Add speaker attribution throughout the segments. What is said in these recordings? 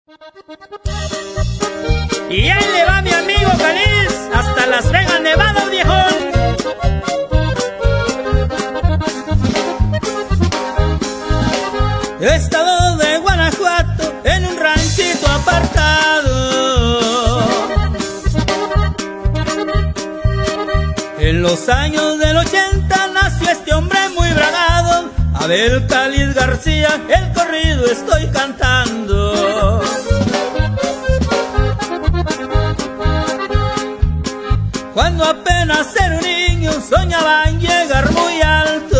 Speaker 1: Y ahí le va mi amigo Caliz, hasta Las Vegas, Nevada, viejón. Estado de Guanajuato, en un ranchito apartado. En los años del 80 nació este hombre muy bragado, Abel Caliz García, el corrido estoy cantando. Cuando apenas era un niño soñaba en llegar muy alto.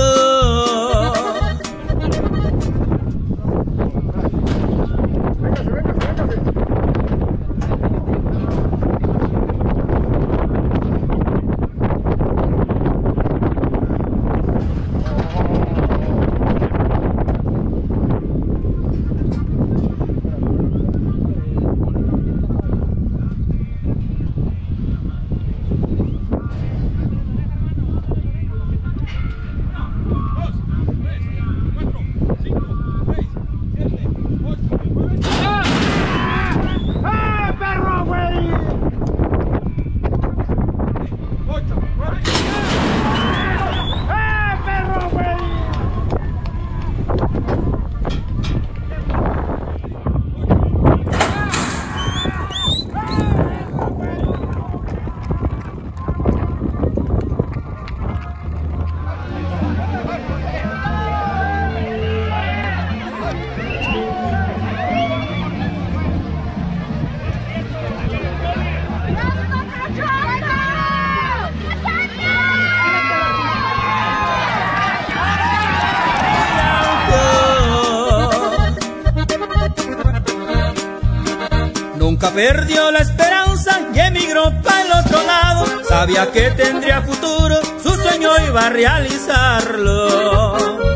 Speaker 1: Nunca perdió la esperanza y emigró para el otro lado. Sabía que tendría futuro, su sueño iba a realizarlo.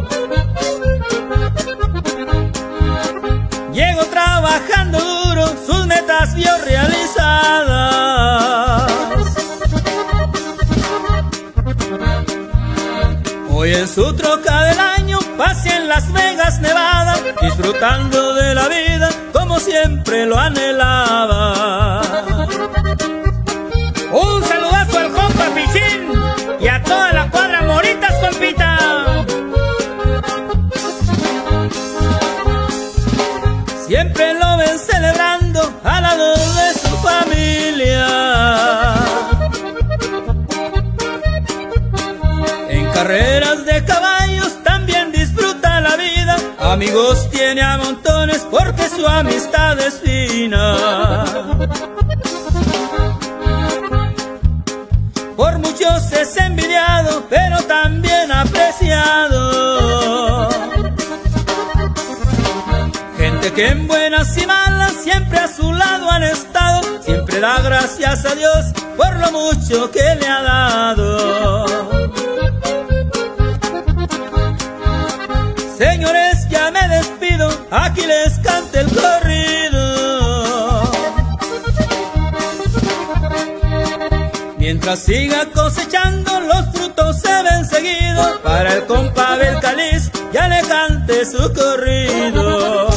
Speaker 1: Llegó trabajando duro, sus metas vio realizadas. Hoy en su troca del año pasea en Las Vegas, Nevada, disfrutando de la vida como siempre lo anhelaba. Un saludazo al compa Pichín y a toda la cuadra Moritas, compita. Siempre lo ven celebrando al lado de su familia. En carreras de caballos también disfruta la vida. Amigos tiene a montones porque su amistad es fina. Por muchos es envidiado, pero también apreciado. Gente que en buenas y malas siempre a su lado han estado. Siempre da gracias a Dios por lo mucho que le ha dado. Señores, ya me despido, aquí les cante el corrido. Mientras siga cosechando, los frutos se ven seguidos. Para el compa Abel Caliz, ya le cante su corrido.